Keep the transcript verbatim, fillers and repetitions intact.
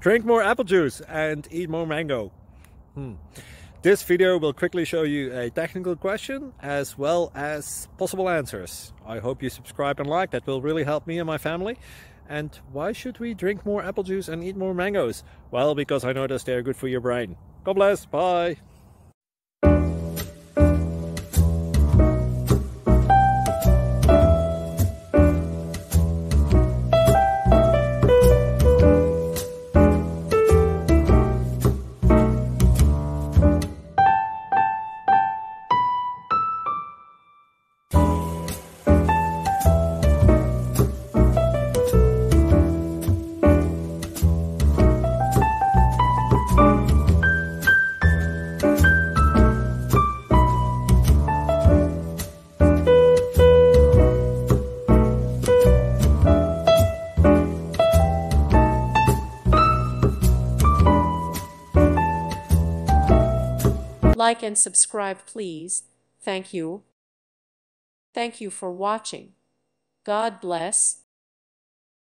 Drink more apple juice and eat more mango. Hmm. This video will quickly show you a technical question as well as possible answers. I hope you subscribe and like, that will really help me and my family. And why should we drink more apple juice and eat more mangoes? Well, because I noticed they're good for your brain. God bless, bye! Like and subscribe, please. Thank you. Thank you for watching. God bless.